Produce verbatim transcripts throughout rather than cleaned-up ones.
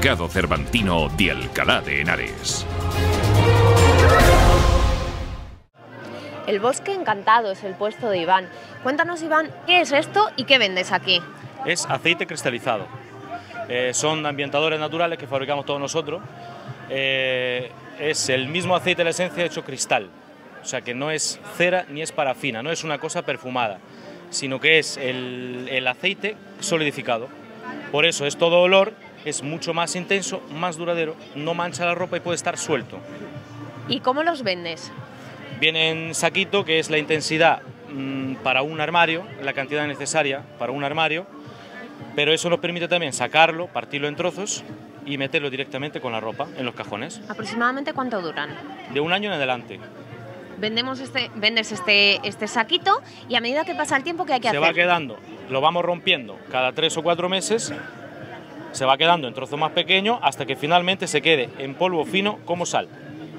Mercado Cervantino de Alcalá de Henares. El Bosque Encantado es el puesto de Iván. Cuéntanos, Iván, ¿qué es esto y qué vendes aquí? Es aceite cristalizado. Eh, son ambientadores naturales que fabricamos todos nosotros. Eh, es el mismo aceite de la esencia hecho cristal. O sea que no es cera ni es parafina, no es una cosa perfumada, sino que es el, el aceite solidificado. Por eso es todo olor, es mucho más intenso, más duradero, no mancha la ropa y puede estar suelto. ¿Y cómo los vendes? Viene en saquito, que es la intensidad mmm, para un armario, la cantidad necesaria para un armario, pero eso nos permite también sacarlo, partirlo en trozos y meterlo directamente con la ropa en los cajones. ¿Aproximadamente cuánto duran? De un año en adelante. Vendemos este, vendes este, este saquito y a medida que pasa el tiempo, ¿qué hay que hacer? Se va quedando, lo vamos rompiendo cada tres o cuatro meses, se va quedando en trozos más pequeños hasta que finalmente se quede en polvo fino como sal.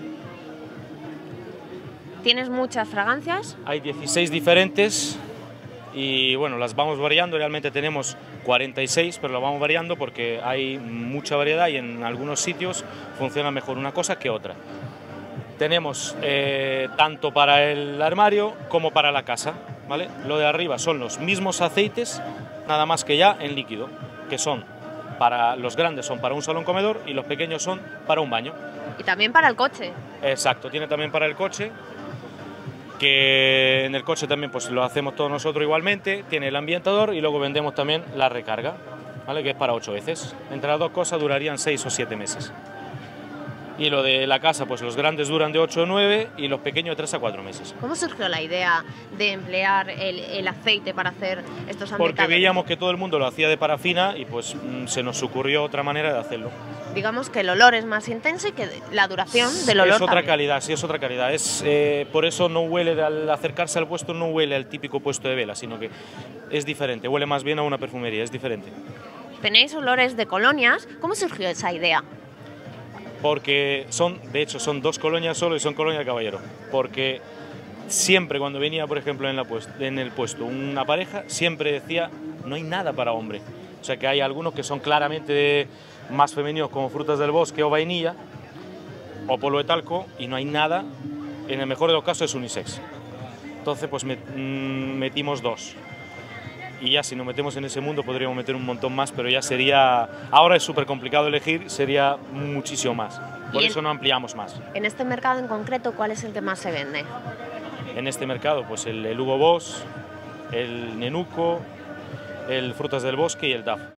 ¿Tienes muchas fragancias? Hay dieciséis diferentes y bueno, las vamos variando, realmente tenemos cuarenta y seis, pero lo vamos variando porque hay mucha variedad y en algunos sitios funciona mejor una cosa que otra. Tenemos eh, tanto para el armario como para la casa, ¿vale? Lo de arriba son los mismos aceites, nada más que ya en líquido, que son para los grandes son para un salón comedor y los pequeños son para un baño. Y también para el coche. Exacto, tiene también para el coche, que en el coche también pues lo hacemos todos nosotros igualmente, tiene el ambientador y luego vendemos también la recarga, ¿vale? Que es para ocho veces. Entre las dos cosas durarían seis o siete meses. Y lo de la casa, pues los grandes duran de ocho o nueve y los pequeños de tres a cuatro meses. ¿Cómo surgió la idea de emplear el, el aceite para hacer estos ambientadores? Porque veíamos que todo el mundo lo hacía de parafina y pues mmm, se nos ocurrió otra manera de hacerlo. Digamos que el olor es más intenso y que la duración del olor es otra también. calidad, sí, es otra calidad. Es, eh, por eso no huele, al acercarse al puesto no huele al típico puesto de vela, sino que es diferente, huele más bien a una perfumería, es diferente. Tenéis olores de colonias, ¿cómo surgió esa idea? Porque son, de hecho, son dos colonias solo y son colonia de caballero. Porque siempre cuando venía, por ejemplo, en, la puest en el puesto una pareja, siempre decía, no hay nada para hombre. O sea que hay algunos que son claramente de, más femeninos, como frutas del bosque o vainilla, o polvo de talco, y no hay nada, en el mejor de los casos es unisex. Entonces, pues met mmm, metimos dos. Y ya si nos metemos en ese mundo podríamos meter un montón más, pero ya sería... Ahora es súper complicado elegir, sería muchísimo más. Por eso no ampliamos más. En este mercado en concreto, ¿cuál es el que más se vende? En este mercado, pues el, el Hugo Boss, el Nenuco, el Frutas del Bosque y el D A F.